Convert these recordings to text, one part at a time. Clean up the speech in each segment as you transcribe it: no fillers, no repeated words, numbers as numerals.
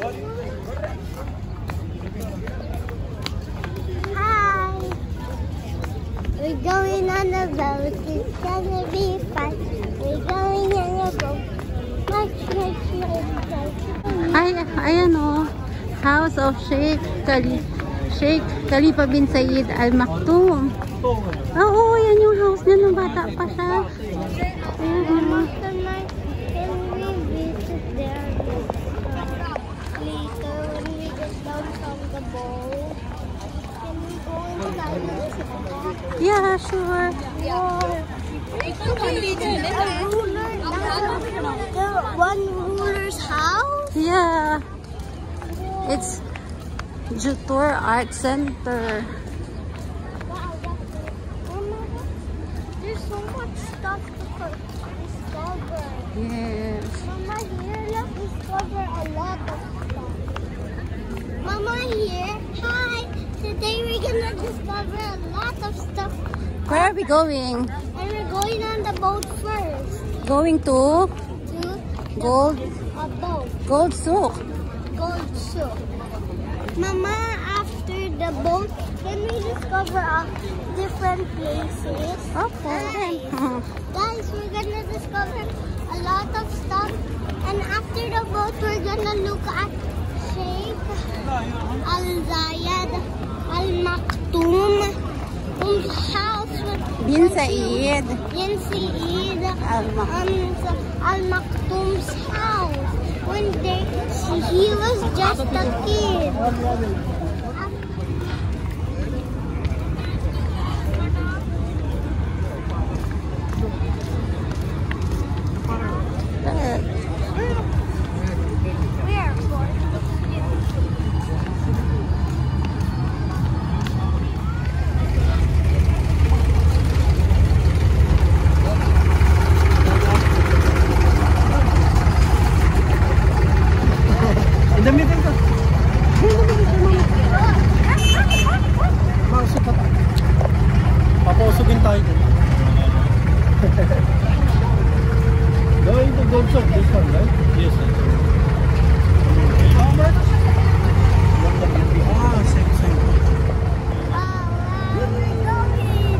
Hi. We're going on a boat. It's gonna be fun. We're going on a boat. Much. Ay, ayan o. House of Sheikh Khalifa bin Said Al Maktoum. Oo, yan yung house niya nung bata pa siya. Ayan o. Can we visit there later when we get down from the boat? Can we go inside? Yeah, sure. One ruler's house? Yeah. It's Jutor Art Center. Wow, there's so much stuff to discover. Yes. Mama, here, let's discover a lot of stuff. Mama, here, hi. Today we're gonna discover a lot of stuff. Where are we going? And we're going on the boat first. Going to A boat. Gold Souq. Gold Souq. Mama, after the boat, can we discover different places? Okay. Guys, we're gonna discover a lot of stuff. And after the boat, we're gonna look at Sheikh Al-Zayed Al Maktoum house. Bin Said Al Maktoum's house. One day, he was just a kid. Papausugin tayo dun. Going to Gold Souq, this one, right? Yes, sir. How much? 150. Ah, same. Where are we going?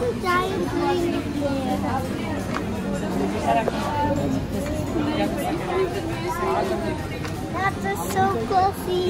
a giant ring there. That's a Souq coffee.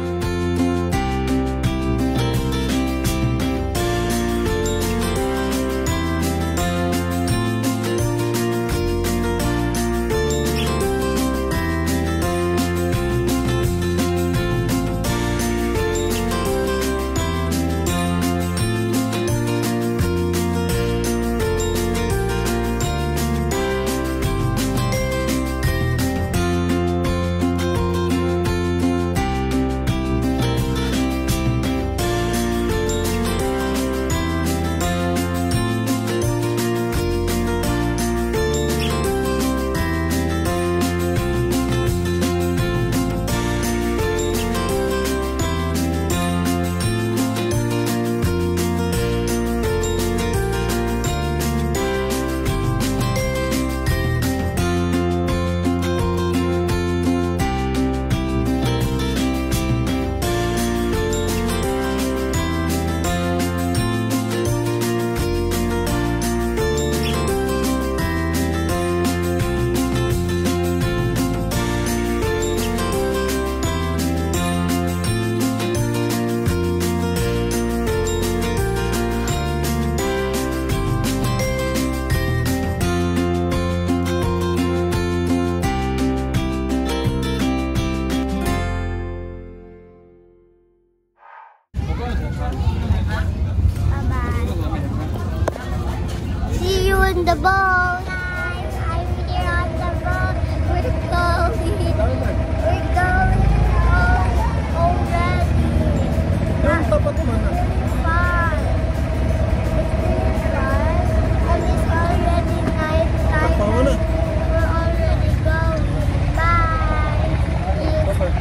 See you in the boat. Guys, I'm here on the boat. We're going. We're going home already. Yung tapat mo na. It's fun. It's really fun. And it's already night time. Tapaw na. We're already going. Bye. It's home.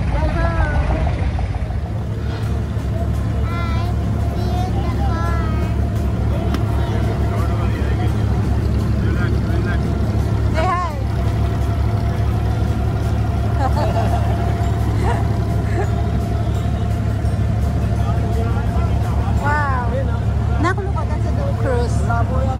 Bye. See you in the car. Wow. Nakulukot sa cruise.